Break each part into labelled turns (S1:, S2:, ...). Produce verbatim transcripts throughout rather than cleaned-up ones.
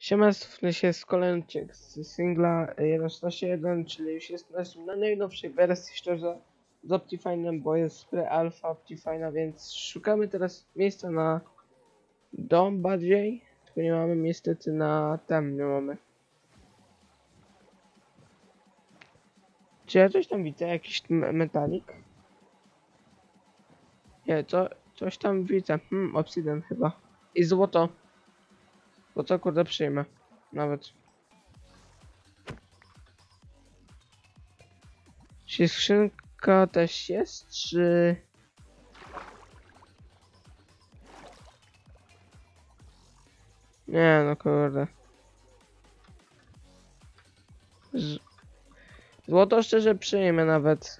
S1: Siema, się z kolejnym odcinek z singla jeden szesnaście jeden, czyli już jest na najnowszej wersji, szczerze, z Optifine'em, bo jest pre-alpha Optifine'a, więc szukamy teraz miejsca na dom bardziej, tylko nie mamy niestety na tam, nie mamy. Czy ja coś tam widzę? Jakiś metalik? Nie, co? Coś tam widzę. Hmm, obsidian chyba. I złoto. Bo co kurde przyjmę. Nawet. Czy skrzynka też jest, czy... Nie no kurde. Z... Złoto szczerze przyjmę nawet.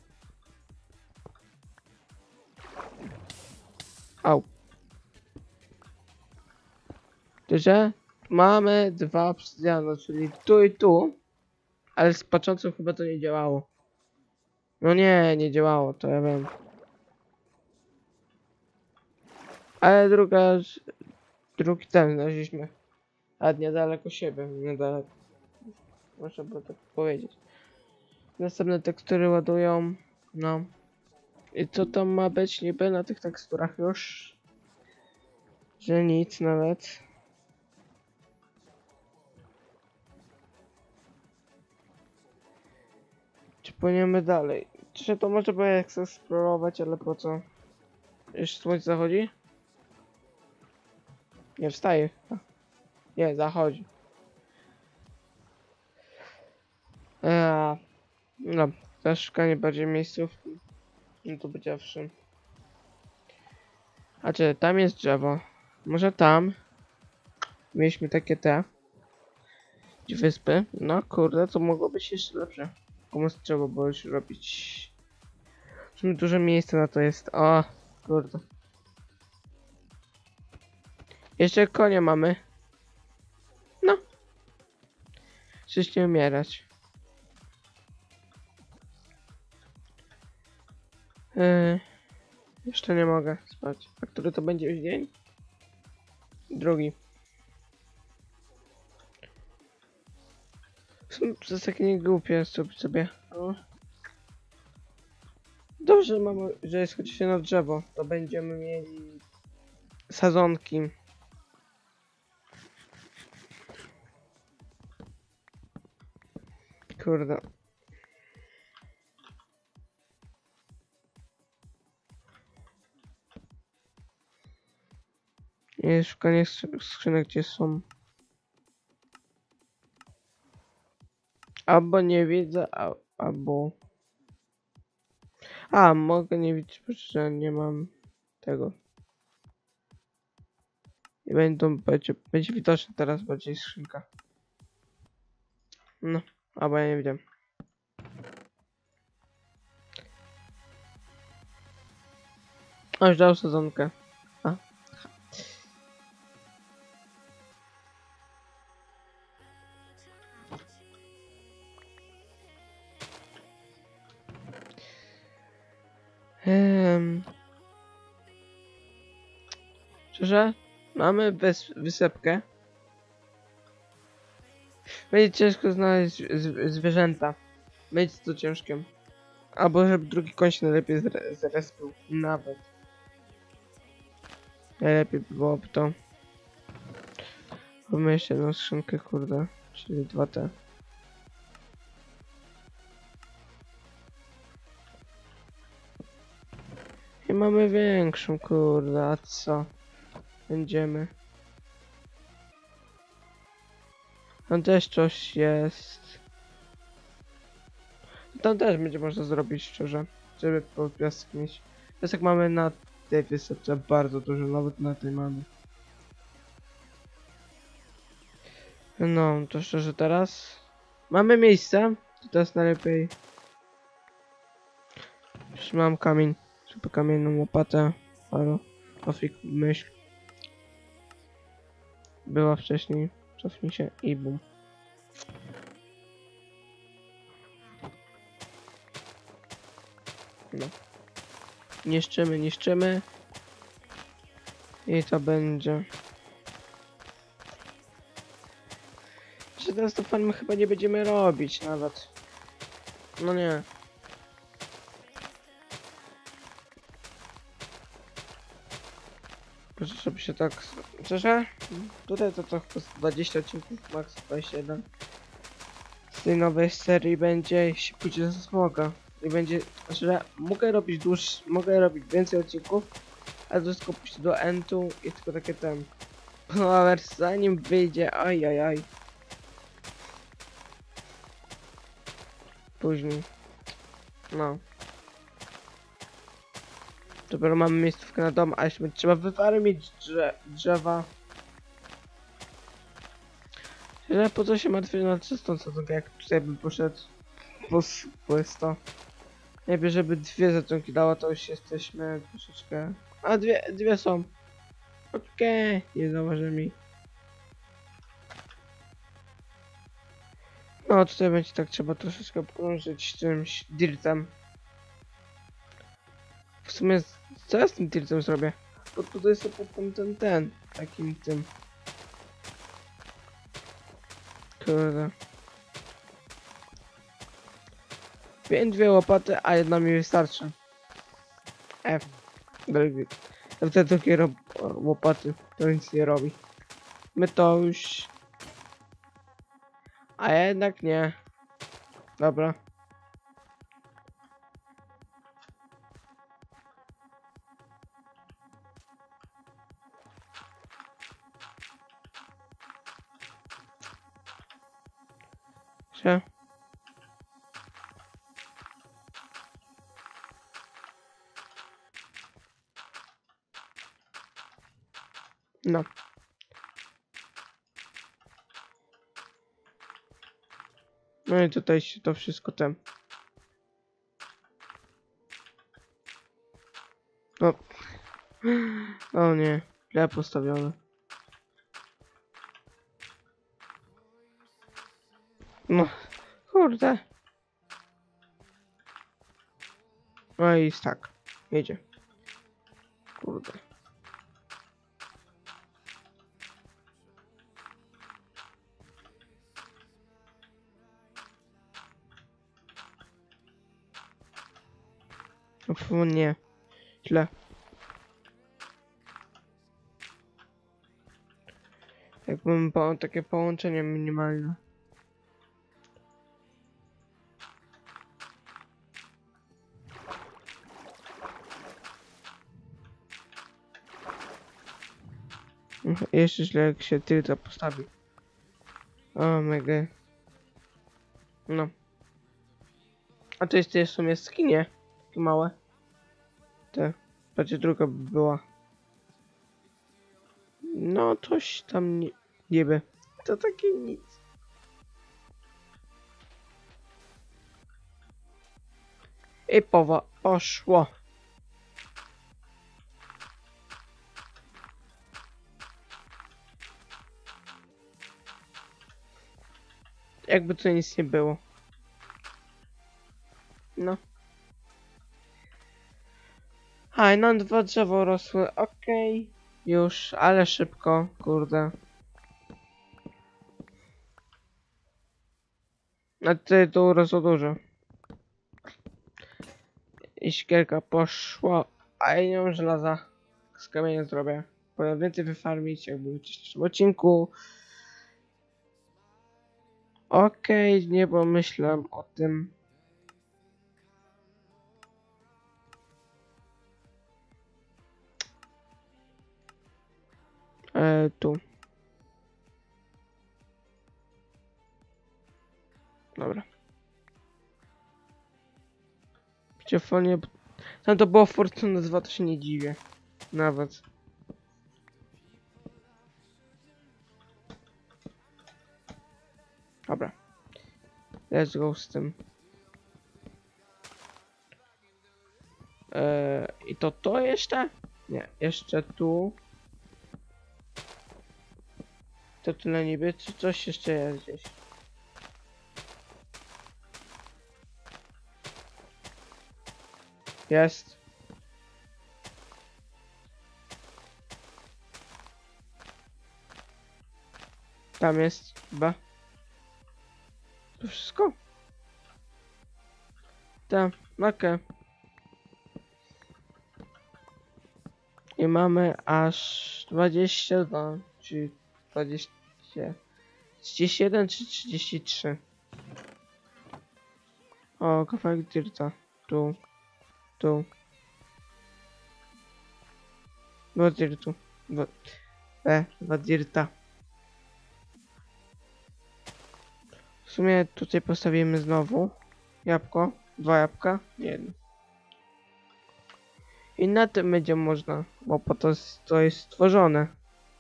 S1: Au. Że mamy dwa obsydiany, czyli tu i tu. Ale z patrzącym chyba to nie działało. No nie, nie działało, to ja wiem. Ale druga... Drugi ten znaleźliśmy. A niedaleko siebie, niedaleko. Można by tak powiedzieć. Następne tekstury ładują. No. I co tam ma być niby na tych teksturach już? Że nic nawet. Czy płyniemy dalej? Czy to może by eksplorować, ale po co? Już słońce zachodzi? Nie wstaje. Nie, zachodzi. Eee, no, to szukanie bardziej miejscówki. No to powiedziawszy. A czy tam jest drzewo? Może tam? Mieliśmy takie te wyspy. No kurde, to mogło być jeszcze lepsze. Komu trzeba było już robić. W sumie duże miejsce na to jest. O, kurde. Jeszcze konie mamy. No. Przecież nie umierać. Yy, jeszcze nie mogę spać. A który to będzie już dzień? Drugi. To jest takie niegłupie zrobić sobie. O. Dobrze, mamy, że jest chociaż na drzewo. To będziemy mieli sadzonki. Kurde. Nie, szukanie skrzynek gdzie są. Albo nie widzę, a, albo... A, mogę nie widzieć, że nie mam tego. I będą, będzie, będzie widoczna teraz bardziej skrzynka. No, albo ja nie widziałem. Aż dał sezonkę. A. Um. Szczerze? Mamy wys wysepkę. Będzie ciężko znaleźć zwierzęta. Będzie to ciężkie. Albo żeby drugi koń się najlepiej zrespił. Nawet. Najlepiej byłoby to. Mamy jeszcze jedną skrzynkę, kurde. Czyli dwa te. I mamy większą, kurde, a co? Będziemy. Tam też coś jest. Tam też będzie można zrobić, szczerze. Żeby po piasek mieć. Piasek mamy na tej wysepce bardzo dużo, nawet na tej mamy. No, to szczerze teraz. Mamy miejsce. To teraz najlepiej. Już mam kamień. Super kamienną łopatę. Halo. Ofik myśl. Była wcześniej. Cofnij się i bum. No. Niszczymy, niszczymy. I to będzie. Znaczy teraz to farmy chyba nie będziemy robić nawet. No nie. Proszę, żeby się tak... Szczerze? Tutaj to to chyba dwadzieścia odcinków, max dwadzieścia jeden. Z tej nowej serii będzie, jeśli pójdzie za smoga. I będzie... Znaczy, mogę robić dłuższy... Mogę robić więcej odcinków, ale to wszystko pójść do endu i tylko takie ten... No ale zanim wyjdzie, ajajaj. Później. No. Dopiero mamy miejscówkę na dom, a jeszcze trzeba wyfarmić drze drzewa. Ale po co się martwić na czystą sadzonkę, jak tutaj bym poszedł po, po jest to. Najpierw, żeby dwie sadzonki dała, to już jesteśmy troszeczkę... A dwie, dwie są. Okej, okay, nie zauważy mi. No tutaj będzie tak, trzeba troszeczkę pokrążyć czymś dirtem. W sumie, co ja z tym dirtem zrobię? Bo tutaj jest potem ten, ten, takim tym. Kurde. Pięć, dwie łopaty, a jedna mi wystarczy. F. Te takie łopaty, to nic nie robi. My to już... A jednak nie. Dobra. Się. No. No i tutaj się to wszystko tem. O. O nie, źle postawione. No, kurde. No i tak, jedzie. Kurde. O nie, źle. Jakbym po takie połączenie minimalne. Jeszcze źle jak się tylta postawi. O mega. No. A to jest w sumie skinie. Takie małe. Te. Patrzcie, druga by była. No coś tam nie... niby. To takie nic. I powa poszło. Jakby to nic nie było. No. A, i nam dwa drzewo rosły. Okej. Okay. Już, ale szybko. Kurde. A ty tu urosło dużo. I szkierka poszła. A ja nie mam żelaza. Z kamienia zrobię. Powinien więcej wyfarmić, jakby w wcześniejszym odcinku. Okej, okay, nie pomyślałem o tym. E, tu. Dobra. Przeciwfonie... Tam to było Fortuna dwa, to się nie dziwię. Nawet. Dobra. Let's go z tym. Eee, I to to jeszcze? Nie, jeszcze tu. To tyle niby, czy coś jeszcze jest gdzieś? Jest. Tam jest chyba. To wszystko? Tak, okej. I mamy aż dwadzieścia dwa, czy dwadzieścia, trzydzieści jeden czy trzydzieści trzy. O, kawałek dirta. Tu, tu. Dwa dirtu. Dwa, e, dwa dirta. W sumie tutaj postawimy znowu jabłko. Dwa jabłka. Jedno. I na tym będzie można, bo po to jest, to jest stworzone.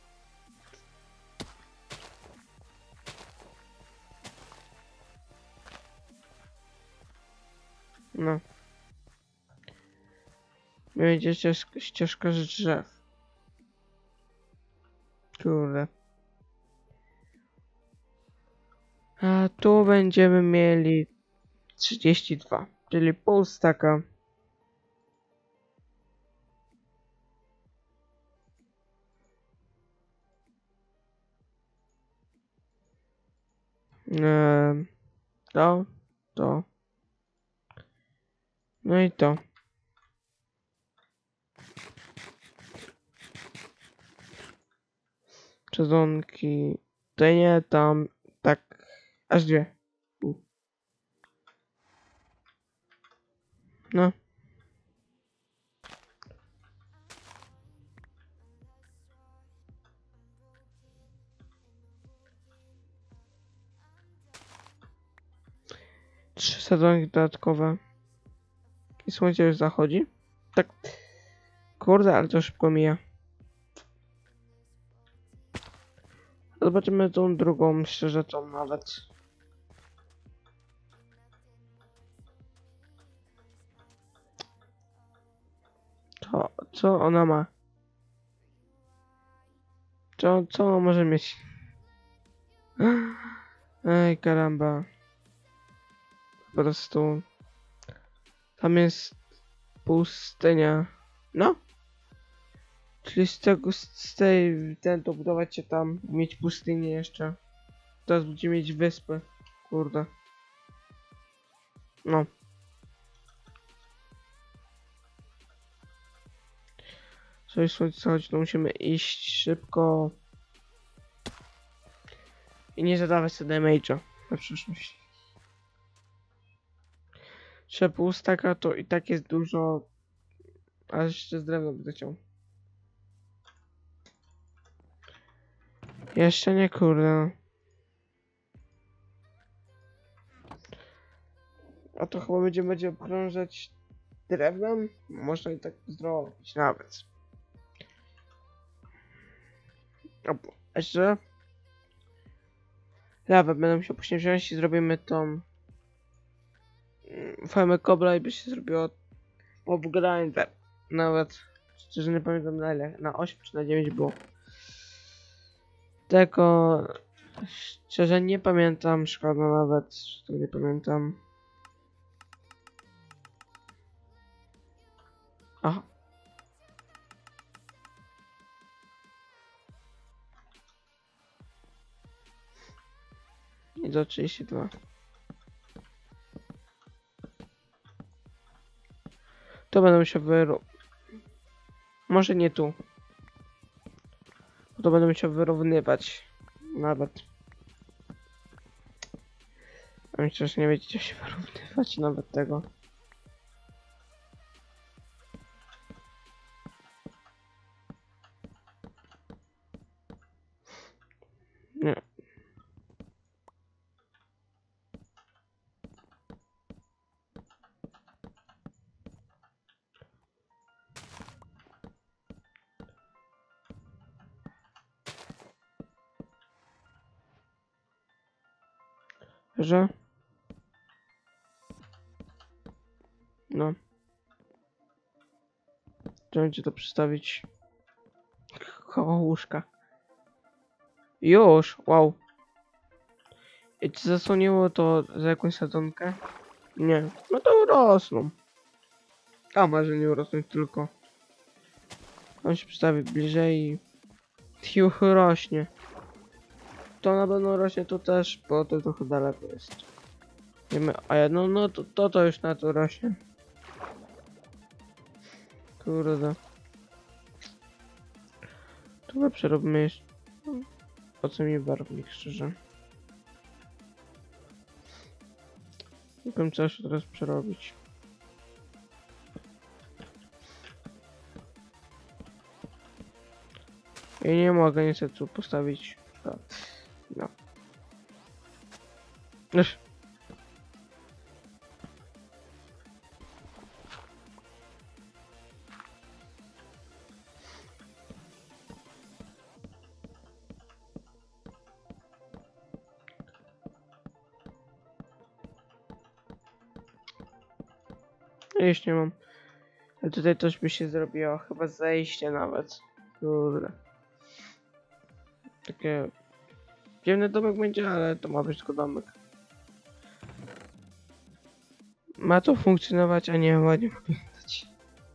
S1: No. Będzie ścieżka, ścieżka z drzew. Kurde. A tu będziemy mieli trzydzieści dwa, czyli pół staka. Eee, to, to. No i to. Czedzonki. To nie tam, tak, aż dwie. U. No. Trzy sadzonki dodatkowe. I słońce już zachodzi. Tak. Kurde, ale to szybko mija. Zobaczymy tą drugą, szczerze tą nawet. To, co ona ma? Co, co ona może mieć? Ej, karamba. Po prostu... Tam jest pustynia. No. Czyli z tego, z tej, ten, to budować się tam, mieć pustynię jeszcze. Teraz będziemy mieć wyspy. Kurde. No. Żeby słońce zachodzi, to musimy iść szybko. I nie zadawać sobie damage'a na przyszłość. Trzeba pół staka, to i tak jest dużo. A jeszcze z drewna będę chciał. Jeszcze nie, kurde. A to chyba będziemy będzie okrążać drewnem? Można i tak zrobić nawet. O, jeszcze lawę będę musiał później wziąć i zrobimy tą formę kobla i by się zrobiło mob grinder. Nawet szczerze nie pamiętam na ile, na osiem czy na dziewięć było. Tego szczerze nie pamiętam, szkoda nawet, że to nie pamiętam. Aha. I do trzydzieści dwa. To będę musiał wyro... Może nie tu. To będę musiał wyrównywać. Nawet. A myślę, że nie będziecie się wyrównywać nawet tego. Nie. Że? No. Trzeba będzie to przedstawić koło łóżka. Już! Wow. I czy zasłoniło to za jakąś sadzonkę? Nie. No to urosną. A może nie urosnąć tylko. On się przedstawi bliżej i... Już rośnie. To na pewno rośnie to też, bo to trochę daleko jest. Wiemy, a ja, no, no to, to to już na to rośnie. Kurde. To chyba przerobimy jeszcze. Po co mi barwnik, szczerze? Nie wiem, co jeszcze teraz przerobić. I nie mogę niestety tu postawić. No. Ech. Jeśli nie mam. Ale tutaj coś by się zrobiło. Chyba zejście nawet. Kurde. Takie... Dziwny domek będzie, ale to ma być tylko domek. Ma to funkcjonować, a nie ładnie wyglądać.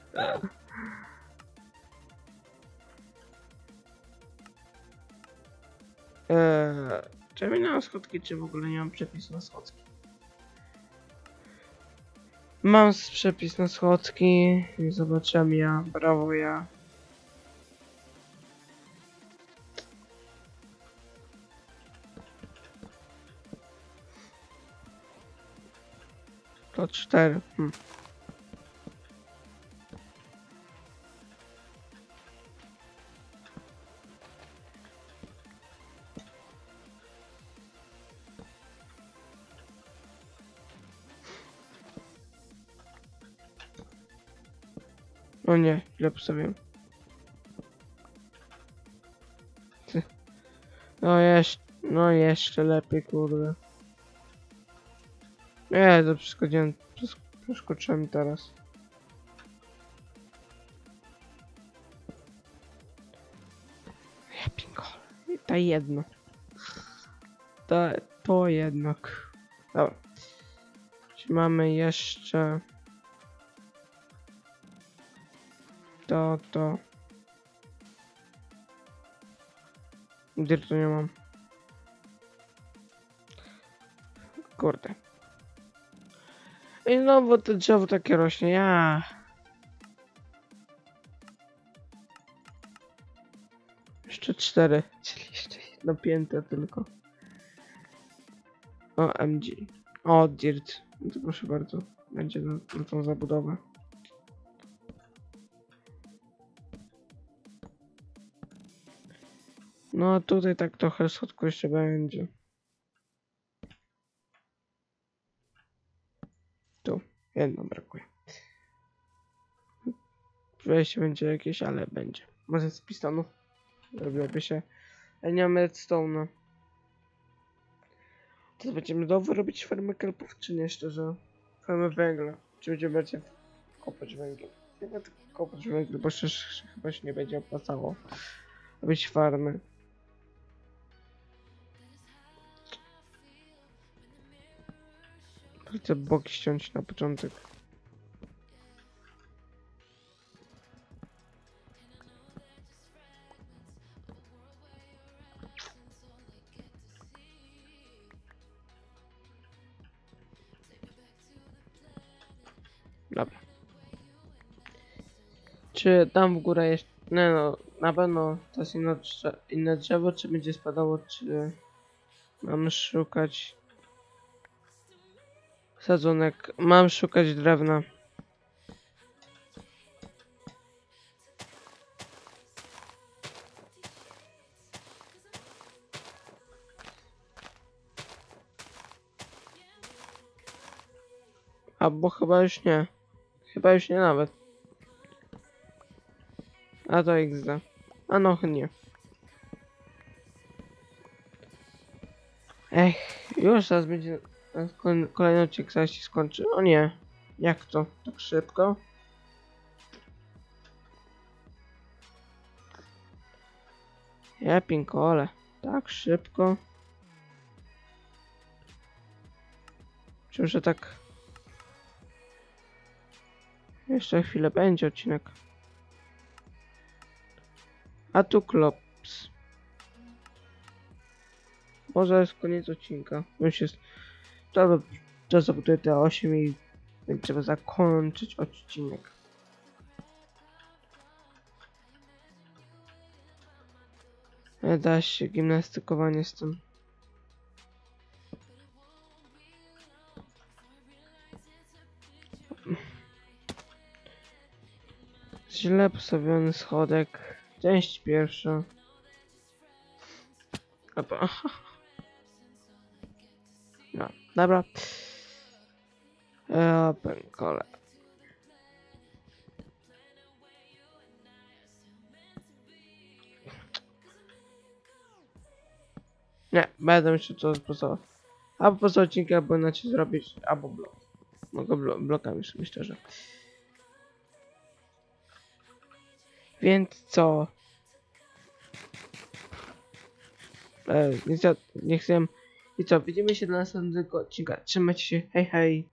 S1: Eee, czy ja miałem schodki, czy w ogóle nie mam przepisu na schodki? Mam przepis na schodki i zobaczyłem ja, brawo ja. To cztery. Hmm. O nie, źle postawiłem. Ty. No jeszcze, no jeszcze lepiej, kurde. Nie, to przeskoczyłem, przeskoczyłem teraz. Ja pinkole. To jedno. To, to jednak. Dobra. Czy mamy jeszcze... To, to... Dirtu nie mam. Kurde. I znowu to drzewo takie rośnie, ja. Jeszcze cztery, czyli jeszcze jedno piętro tylko. O, M G. O, dirt. No to proszę bardzo, będzie na, na tą zabudowę. No tutaj tak trochę schodku jeszcze będzie. Tu, jedno brakuje. Wejście będzie jakieś, ale będzie. Może z pistonu robiłoby się. Ale nie mamy redstone'a. To będziemy znowu robić farmę kelpów, czy nie, szczerze? Farmę węgla. Czy będziemy będzie kopać węgiel? Chyba tylko kopać węgiel, bo szczerze chyba się nie będzie opłacało robić farmy. Chcę boki ściąć na początek. Dobra. Czy tam w górę jeszcze... Nie no, na pewno to jest inne drzewo, inne drzewo, czy będzie spadało, czy... Mam szukać... Sadzonek. Mam szukać drewna. Albo chyba już nie. Chyba już nie nawet. A to X D. A no nie. Ech, już zaraz będzie kolejny odcinek, zaraz się skończy. O nie. Jak to? Tak szybko? Ja pinkole. Tak szybko. Czy że tak... Jeszcze chwilę będzie odcinek. A tu klops. Może jest koniec odcinka. Już jest... To by To zabuduję te osiem i będzie trzeba zakończyć odcinek. Nie da się gimnastykowanie z tym. Źle postawiony schodek. Część pierwsza. Opa. No, dobra. Open kole. Nie, będę się to poza. Albo poza odcinkiem, albo inaczej zrobić, albo blok. Mogę blo blokami, myślę, że. Więc co? E, nie, chcę, nie chcę. I co? Widzimy się na następnego odcinka. Trzymajcie się. Hej, hej.